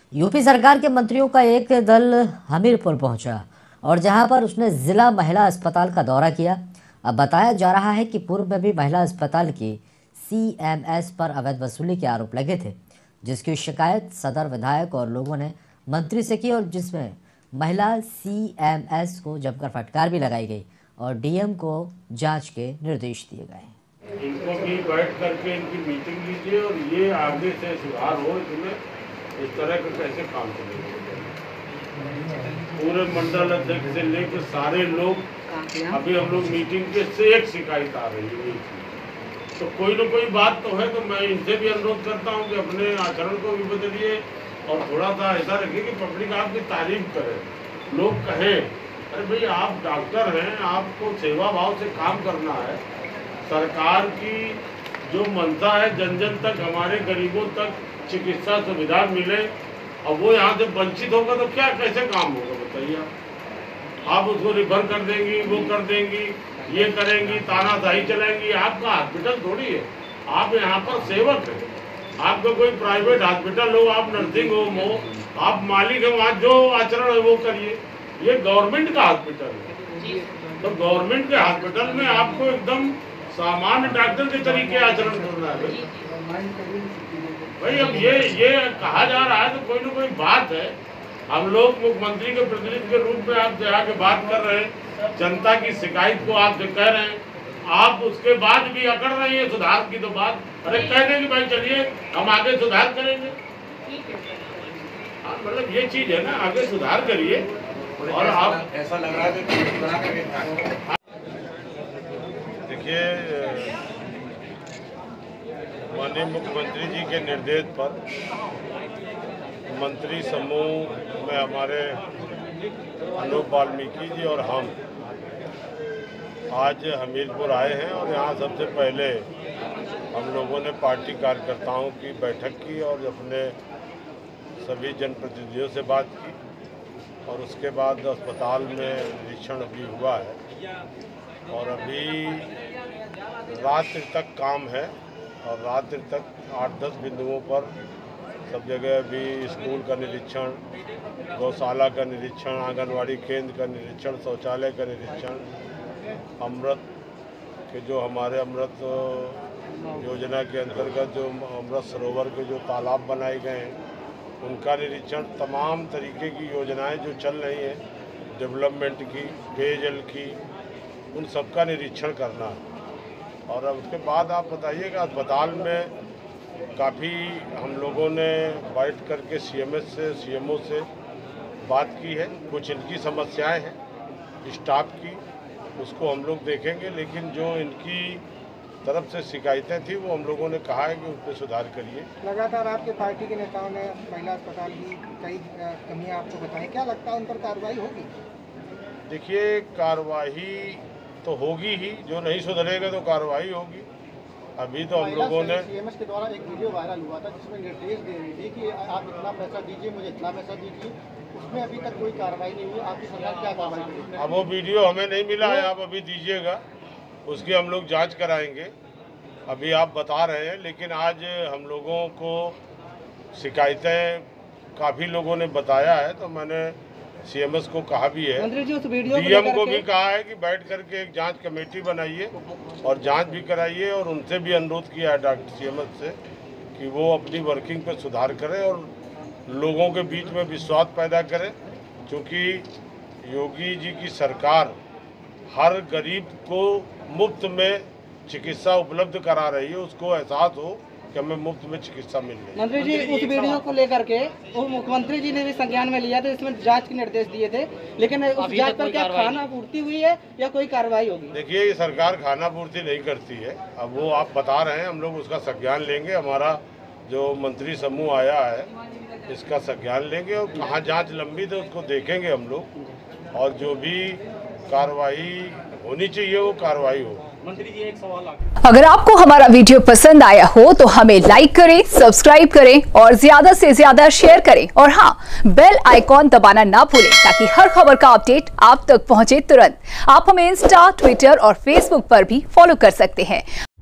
UP सरकार के मंत्रियों का एक दल हमीरपुर पहुंचा और जहां पर उसने जिला महिला अस्पताल का दौरा किया। अब बताया जा रहा है कि पूर्व में भी महिला अस्पताल की सीएमएस पर अवैध वसूली के आरोप लगे थे, जिसकी शिकायत सदर विधायक और लोगों ने मंत्री से की और जिसमें महिला सीएमएस को जमकर फटकार भी लगाई गई और डीएम को जांच के निर्देश दिए गए। इनको भी बैठ करके इनकी मीटिंग लीजिए और ये आगे से सुधार हो, इसमें इस तरह का कैसे काम करेंगे। पूरे मंडल अध्यक्ष से लेकर सारे लोग अभी हम लोग मीटिंग के से एक शिकायत आ रही है, तो कोई ना कोई बात तो है। तो मैं इनसे भी अनुरोध करता हूं कि अपने आचरण को भी बदलिए और थोड़ा सा ऐसा रखिए कि पब्लिक आपकी तारीफ करे, लोग कहें अरे भाई आप डॉक्टर हैं, आपको सेवा भाव से काम करना है। सरकार की जो मंशा है जन जन तक, हमारे गरीबों तक चिकित्सा सुविधा मिले, और वो यहाँ से वंचित होगा तो क्या कैसे काम होगा बताइए। आप उसको रिफर कर देंगी, वो कर देंगी, ये करेंगी, तानाशाही चलाएंगी। आपका हॉस्पिटल थोड़ी है, आप यहाँ पर सेवक हैं। आपका कोई प्राइवेट हॉस्पिटल हो, आप नर्सिंग होम हो, आप मालिक है, वहाँ जो आचरण है वो करिए। ये गवर्नमेंट का हॉस्पिटल है, तो गवर्नमेंट के हॉस्पिटल में आपको एकदम सामान्य डॉक्टर के तरीके आचरण करना है भाई। अब ये कहा जा रहा है तो कोई ना कोई बात है। हम लोग मुख्यमंत्री के प्रतिनिधि के रूप में आपसे आके बात कर रहे हैं, जनता की शिकायत को आपसे कह रहे हैं, आप उसके बाद भी अकड़ रही है सुधार की तो बात। अरे कह दें कि भाई चलिए हम आगे सुधार करेंगे। हाँ, मतलब ये चीज है ना, आगे सुधार करिए। और आप ऐसा लग रहा है देखिए, माननीय मुख्यमंत्री जी के निर्देश पर मंत्री समूह में हमारे अनूप वाल्मीकि जी और हम आज हमीरपुर आए हैं और यहाँ सबसे पहले हम लोगों ने पार्टी कार्यकर्ताओं की बैठक की और अपने सभी जनप्रतिनिधियों से बात की और उसके बाद अस्पताल में निरीक्षण भी हुआ है और अभी रात्रि तक काम है और रात्रि तक 8-10 बिंदुओं पर सब जगह भी स्कूल का निरीक्षण, गौशाला का निरीक्षण, आंगनवाड़ी केंद्र का निरीक्षण, शौचालय का निरीक्षण, अमृत के जो हमारे अमृत योजना के अंतर्गत जो अमृत सरोवर के जो तालाब बनाए गए हैं उनका निरीक्षण, तमाम तरीके की योजनाएं जो चल रही हैं डेवलपमेंट की, पेयजल की, उन सब का निरीक्षण करना है। और अब उसके बाद आप बताइएगा, अस्पताल में काफ़ी हम लोगों ने बैठ करके सीएमएस से, सीएमओ से बात की है। कुछ इनकी समस्याएं हैं स्टाफ की, उसको हम लोग देखेंगे, लेकिन जो इनकी तरफ से शिकायतें थी वो हम लोगों ने कहा है कि उन पर सुधार करिए। लगातार आपके पार्टी के नेताओं ने महिला अस्पताल की कई कमियां आपको बताई, क्या लगता है उन पर कार्रवाई होगी? देखिए, कार्रवाई तो होगी ही, जो नहीं सुधरेगा तो कार्रवाई होगी। अभी तो हम लोगों ने सीएमएस के द्वारा एक वीडियो वायरल हुआ था जिसमें निर्देश दे रही थी कि आप इतना पैसा दीजिए, मुझे इतना पैसा दीजिए, उसमें अभी तक कोई कार्रवाई नहीं हुई। आपकी सरकार क्या कार्रवाई करेगी? अब वो वीडियो हमें नहीं मिला है, आप अभी दीजिएगा, उसकी हम लोग जांच कराएंगे। अभी आप बता रहे हैं, लेकिन आज हम लोगों को शिकायतें काफ़ी लोगों ने बताया है, तो मैंने सीएमएस को कहा भी है, डीएम को भी कहा है कि बैठ करके एक जांच कमेटी बनाइए और जांच भी कराइए और उनसे भी अनुरोध किया है डॉक्टर सीएमएस से कि वो अपनी वर्किंग पर सुधार करें और लोगों के बीच में विश्वास पैदा करें, क्योंकि योगी जी की सरकार हर गरीब को मुफ्त में चिकित्सा उपलब्ध करा रही है, उसको एहसास हो कि हमें मुफ्त में चिकित्सा मिल रही है। मंत्री जी, उस वीडियो को लेकर के वो मुख्यमंत्री जी ने भी संज्ञान में लिया था, इसमें जांच के निर्देश दिए थे, लेकिन उस जांच पर क्या खाना पूर्ति हुई है या कोई कार्रवाई होगी? देखिए, ये सरकार खाना पूर्ति नहीं करती है। अब वो आप बता रहे हैं, हम लोग उसका संज्ञान लेंगे। हमारा जो मंत्री समूह आया है इसका संज्ञान लेंगे और कहाँ जाँच लंबित है उसको देखेंगे हम लोग, और जो भी कार्रवाई होनी चाहिए वो कार्रवाई हो। मंत्री जी, एक सवाल अगर आपको हमारा वीडियो पसंद आया हो तो हमें लाइक करें, सब्सक्राइब करें और ज्यादा से ज्यादा शेयर करें और हाँ, बेल आइकॉन दबाना ना भूलें ताकि हर खबर का अपडेट आप तक पहुंचे तुरंत। आप हमें इंस्टा, ट्विटर और फेसबुक पर भी फॉलो कर सकते हैं।